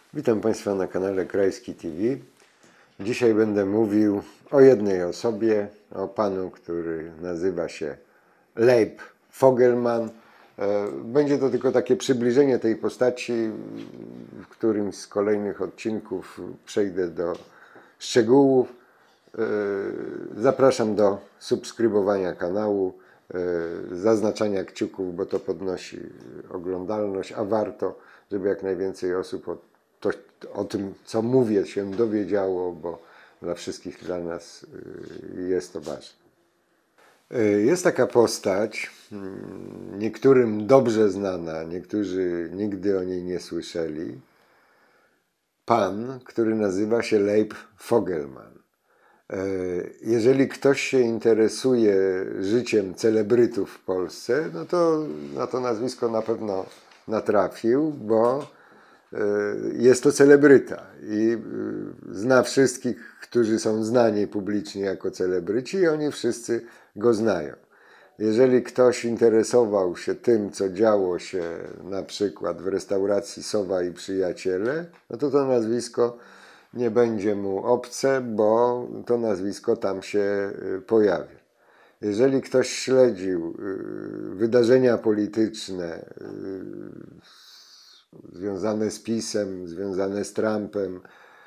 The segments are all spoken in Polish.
Witam Państwa na kanale Krajski TV. Dzisiaj będę mówił o jednej osobie, o panu, który nazywa się Leib Fogelman. Będzie to tylko takie przybliżenie tej postaci. W którymś z kolejnych odcinków przejdę do szczegółów. Zapraszam do subskrybowania kanału, zaznaczania kciuków, bo to podnosi oglądalność, a warto, żeby jak najwięcej osób o tym, co mówię, się dowiedziało, bo dla wszystkich, dla nas jest to ważne. Jest taka postać, niektórym dobrze znana, niektórzy nigdy o niej nie słyszeli. Pan, który nazywa się Leib Fogelman. Jeżeli ktoś się interesuje życiem celebrytów w Polsce, no to na to nazwisko na pewno natrafił, bo jest to celebryta i zna wszystkich, którzy są znani publicznie jako celebryci, i oni wszyscy go znają. Jeżeli ktoś interesował się tym, co działo się na przykład w restauracji Sowa i Przyjaciele, no to nazwisko nie będzie mu obce, bo to nazwisko tam się pojawia. Jeżeli ktoś śledził wydarzenia polityczne związane z PiS-em, związane z Trumpem,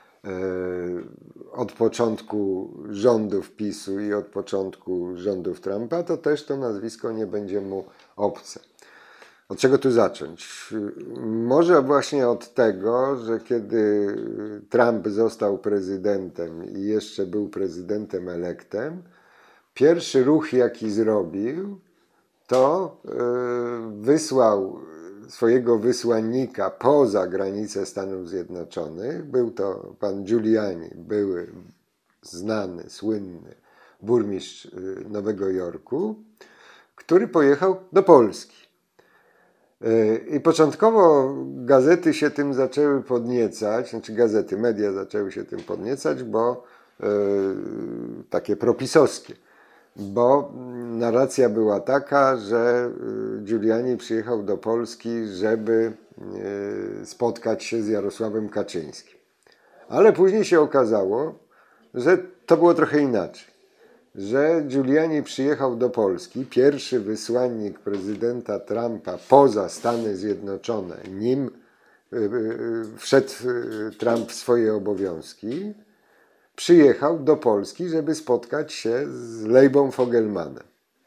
od początku rządów PiS-u i od początku rządów Trumpa, to też to nazwisko nie będzie mu obce. Od czego tu zacząć? Może właśnie od tego, że kiedy Trump został prezydentem i jeszcze był prezydentem elektem, pierwszy ruch, jaki zrobił, to wysłał swojego wysłannika poza granicę Stanów Zjednoczonych. Był to pan Giuliani, były znany, słynny burmistrz Nowego Jorku, który pojechał do Polski. I początkowo gazety się tym zaczęły podniecać, znaczy gazety, media zaczęły się tym podniecać, bo takie propisowskie, bo narracja była taka, że Giuliani przyjechał do Polski, żeby spotkać się z Jarosławem Kaczyńskim. Ale później się okazało, że to było trochę inaczej. Że Giuliani przyjechał do Polski, pierwszy wysłannik prezydenta Trumpa poza Stany Zjednoczone, nim wszedł Trump w swoje obowiązki, przyjechał do Polski, żeby spotkać się z Leibem Fogelmanem.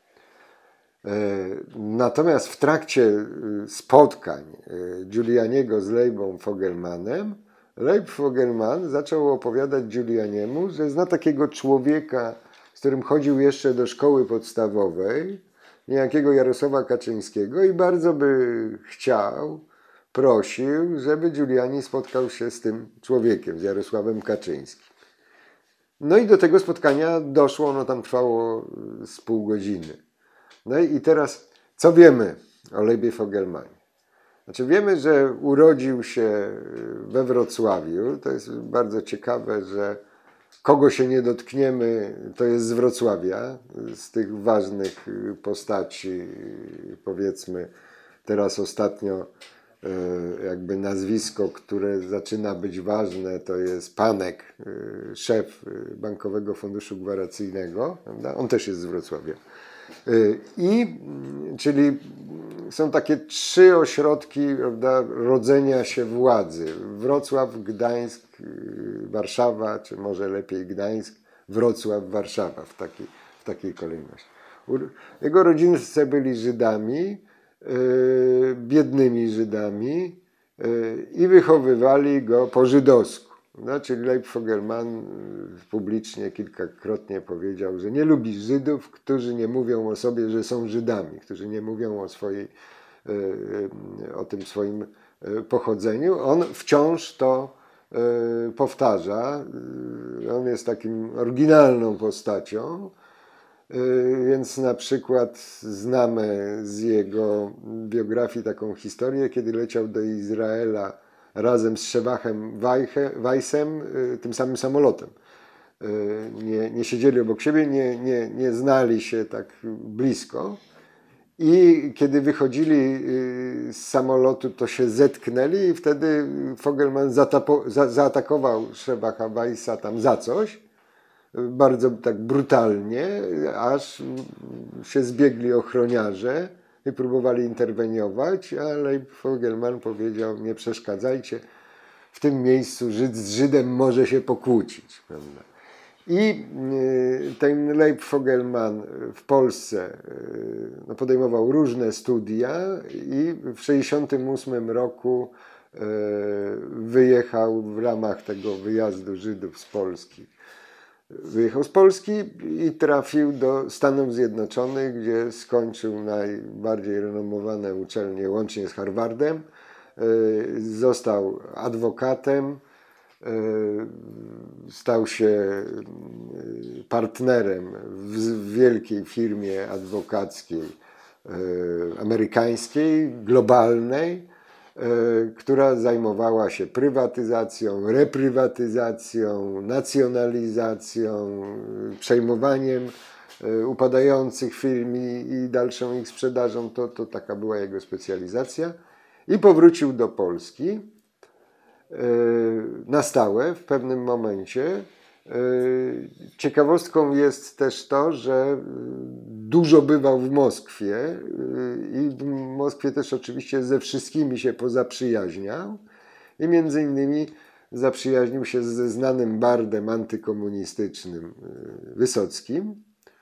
Natomiast w trakcie spotkań Giulianiego z Leibem Fogelmanem, Leib Fogelman zaczął opowiadać Giulianiemu, że zna takiego człowieka, z którym chodził jeszcze do szkoły podstawowej, niejakiego Jarosława Kaczyńskiego, i bardzo by chciał, prosił, żeby Giuliani spotkał się z tym człowiekiem, z Jarosławem Kaczyńskim. No i do tego spotkania doszło, ono tam trwało z pół godziny. No i teraz, co wiemy o Leibie Fogelmanie? Znaczy wiemy, że urodził się we Wrocławiu. To jest bardzo ciekawe, że kogo się nie dotkniemy, to jest z Wrocławia, z tych ważnych postaci, powiedzmy teraz ostatnio jakby nazwisko, które zaczyna być ważne, to jest Panek, szef Bankowego Funduszu Gwarancyjnego, prawda? On też jest z Wrocławia. Czyli są takie trzy ośrodki, prawda, rodzenia się władzy. Wrocław, Gdańsk, Warszawa, czy może lepiej Gdańsk, Wrocław, Warszawa w takiej kolejności. Jego rodzice byli Żydami, biednymi Żydami, i wychowywali go po żydowsku. No, czyli Leib Fogelman publicznie kilkakrotnie powiedział, że nie lubi Żydów, którzy nie mówią o sobie, że są Żydami, którzy nie mówią o tym swoim pochodzeniu. On wciąż to powtarza. On jest takim oryginalną postacią, więc na przykład znamy z jego biografii taką historię, kiedy leciał do Izraela razem z Szewachem Weissem tym samym samolotem. Nie siedzieli obok siebie, nie znali się tak blisko. I kiedy wychodzili z samolotu, to się zetknęli i wtedy Fogelman zaatakował Szebacha Weissa tam za coś, bardzo tak brutalnie, aż się zbiegli ochroniarze i próbowali interweniować, ale Fogelman powiedział: nie przeszkadzajcie, w tym miejscu Żyd z Żydem może się pokłócić. Prawda? I ten Leib Fogelman w Polsce podejmował różne studia i w 1968 roku wyjechał w ramach tego wyjazdu Żydów z Polski. Wyjechał z Polski i trafił do Stanów Zjednoczonych, gdzie skończył najbardziej renomowane uczelnie, łącznie z Harvardem. Został adwokatem, stał się partnerem w wielkiej firmie adwokackiej amerykańskiej, globalnej, która zajmowała się prywatyzacją, reprywatyzacją, nacjonalizacją, przejmowaniem upadających firm i dalszą ich sprzedażą. To taka była jego specjalizacja. I powrócił do Polski na stałe w pewnym momencie. Ciekawostką jest też to, że dużo bywał w Moskwie i w Moskwie też oczywiście ze wszystkimi się pozaprzyjaźniał i między innymi zaprzyjaźnił się ze znanym bardem antykomunistycznym Wysockim.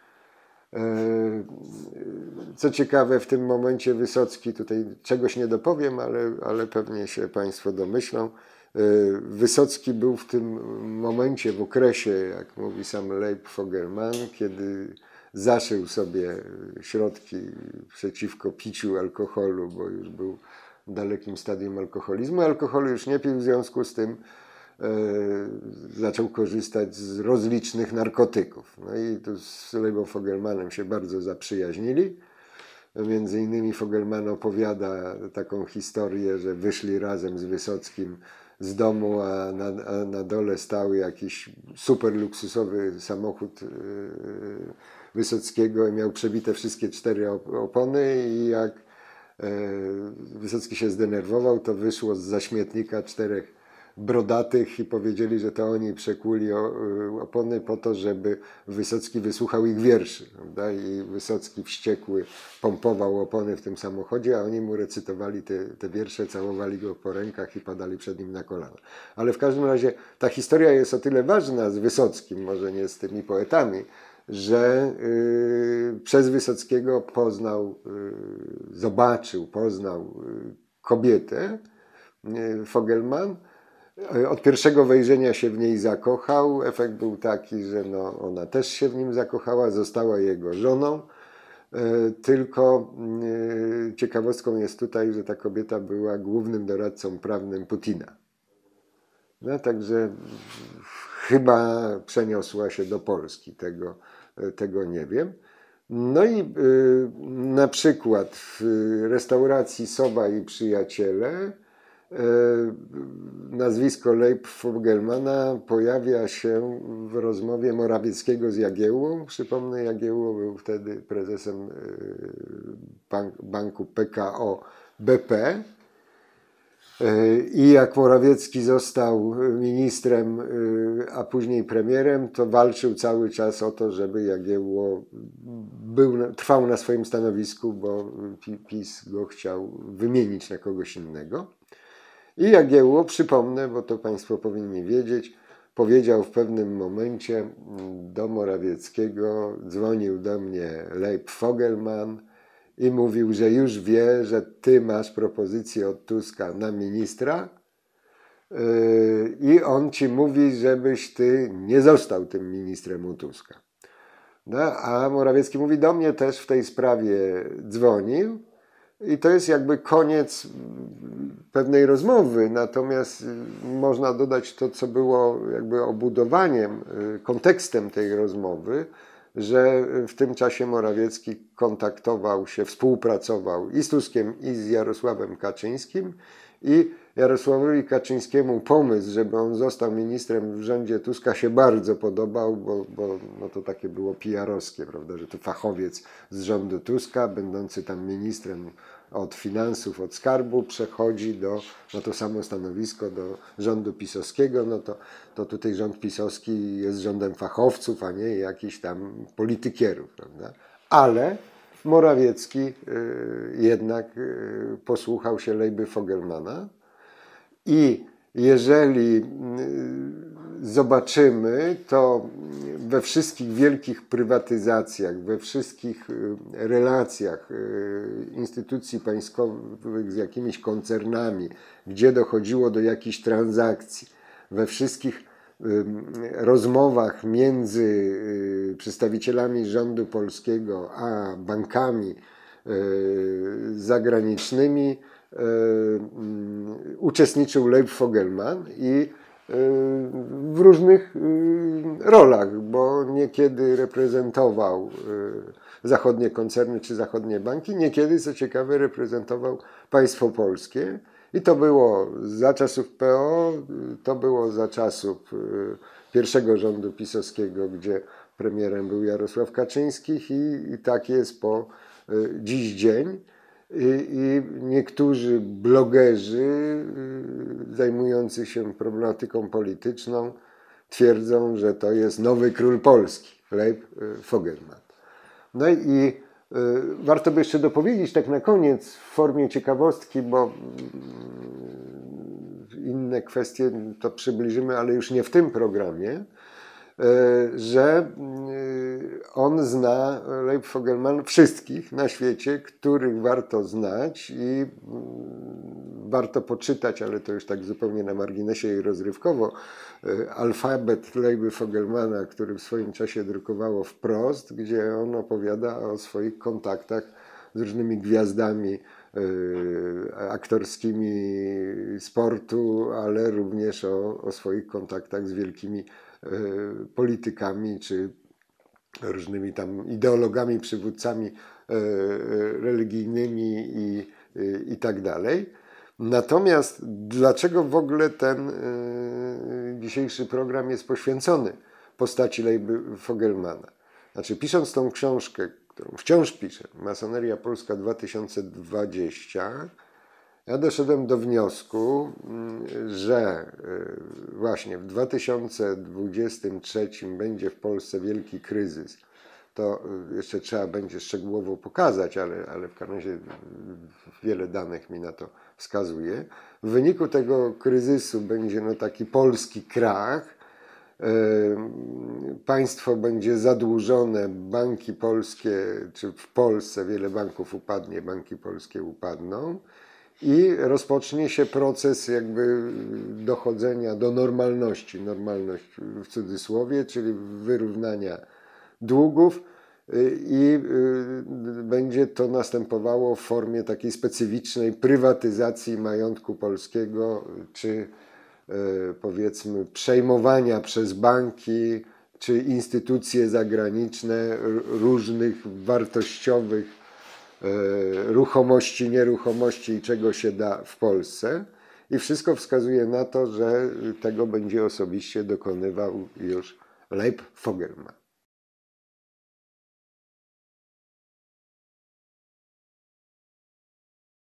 Co ciekawe, w tym momencie Wysocki, tutaj czegoś nie dopowiem, ale pewnie się Państwo domyślą, Wysocki był w tym momencie, w okresie, jak mówi sam Leib Fogelman, kiedy zaszył sobie środki przeciwko piciu alkoholu, bo już był w dalekim stadium alkoholizmu. Alkoholu już nie pił, w związku z tym zaczął korzystać z rozlicznych narkotyków. No i tu z Leibem Fogelmanem się bardzo zaprzyjaźnili. Między innymi Fogelman opowiada taką historię, że wyszli razem z Wysockim z domu, a na dole stał jakiś super luksusowy samochód Wysockiego i miał przebite wszystkie 4 opony i jak Wysocki się zdenerwował, to wyszło zza śmietnika 4 brodatych i powiedzieli, że to oni przekuli opony po to, żeby Wysocki wysłuchał ich wierszy. Prawda? I Wysocki wściekły pompował opony w tym samochodzie, a oni mu recytowali te wiersze, całowali go po rękach i padali przed nim na kolana. Ale w każdym razie ta historia jest o tyle ważna z Wysockim, może nie z tymi poetami, że przez Wysockiego poznał kobietę, Fogelman. Od pierwszego wejrzenia się w niej zakochał. Efekt był taki, że ona też się w nim zakochała, została jego żoną. Tylko ciekawostką jest tutaj, że ta kobieta była głównym doradcą prawnym Putina. No, także chyba przeniosła się do Polski, tego nie wiem. No i na przykład w restauracji Sowa i Przyjaciele nazwisko Leib Fogelmana pojawia się w rozmowie Morawieckiego z Jagiełłą. Przypomnę, Jagiełło był wtedy prezesem banku PKO BP. I jak Morawiecki został ministrem, a później premierem, to walczył cały czas o to, żeby Jagiełło trwał na swoim stanowisku, bo PiS go chciał wymienić na kogoś innego. I Jagiełło, przypomnę, bo to Państwo powinni wiedzieć, powiedział w pewnym momencie do Morawieckiego, dzwonił do mnie Leib Fogelman i mówił, że już wie, że ty masz propozycję od Tuska na ministra i on ci mówi, żebyś ty nie został tym ministrem u Tuska. No, a Morawiecki mówi, do mnie też w tej sprawie dzwonił. I to jest jakby koniec pewnej rozmowy, natomiast można dodać to, co było jakby obudowaniem, kontekstem tej rozmowy, że w tym czasie Morawiecki kontaktował się, współpracował i z Tuskiem, i z Jarosławem Kaczyńskim i Jarosławowi Kaczyńskiemu pomysł, żeby on został ministrem w rządzie Tuska się bardzo podobał, bo no to takie było PR-owskie, prawda, że to fachowiec z rządu Tuska, będący tam ministrem od finansów, od skarbu, przechodzi na to samo stanowisko do rządu pisowskiego, no to tutaj rząd pisowski jest rządem fachowców, a nie jakichś tam politykierów, prawda? Ale Morawiecki jednak posłuchał się Lejby Fogelmana i jeżeli zobaczymy, to we wszystkich wielkich prywatyzacjach, we wszystkich relacjach instytucji państwowych z jakimiś koncernami, gdzie dochodziło do jakichś transakcji, we wszystkich rozmowach między przedstawicielami rządu polskiego a bankami zagranicznymi uczestniczył Leib Fogelman i w różnych rolach, bo niekiedy reprezentował zachodnie koncerny czy zachodnie banki, niekiedy, co ciekawe, reprezentował państwo polskie. I to było za czasów PO, to było za czasów pierwszego rządu pisowskiego, gdzie premierem był Jarosław Kaczyński i tak jest po dziś dzień. I niektórzy blogerzy zajmujący się problematyką polityczną twierdzą, że to jest nowy król Polski, Leib Fogelman. No i warto by jeszcze dopowiedzieć tak na koniec w formie ciekawostki, bo inne kwestie to przybliżymy, ale już nie w tym programie, że on zna, Leib Fogelman, wszystkich na świecie, których warto znać i warto poczytać, ale to już tak zupełnie na marginesie i rozrywkowo, alfabet Leiby Fogelmana, który w swoim czasie drukowało Wprost, gdzie on opowiada o swoich kontaktach z różnymi gwiazdami aktorskimi sportu, ale również o swoich kontaktach z wielkimi politykami czy różnymi tam ideologami, przywódcami religijnymi i tak dalej. Natomiast dlaczego w ogóle ten dzisiejszy program jest poświęcony postaci Leiby Fogelmana? Znaczy, pisząc tą książkę, którą wciąż piszę, Masoneria Polska 2020, ja doszedłem do wniosku, że właśnie w 2023 będzie w Polsce wielki kryzys. To jeszcze trzeba będzie szczegółowo pokazać, ale w każdym razie wiele danych mi na to wskazuje. W wyniku tego kryzysu będzie taki polski krach. Państwo będzie zadłużone, banki polskie, czy w Polsce wiele banków upadnie, banki polskie upadną. I rozpocznie się proces jakby dochodzenia do normalności, normalność w cudzysłowie, czyli wyrównania długów i będzie to następowało w formie takiej specyficznej prywatyzacji majątku polskiego, czy powiedzmy przejmowania przez banki, czy instytucje zagraniczne różnych wartościowych ruchomości, nieruchomości i czego się da w Polsce. I wszystko wskazuje na to, że tego będzie osobiście dokonywał już Leib Fogelman.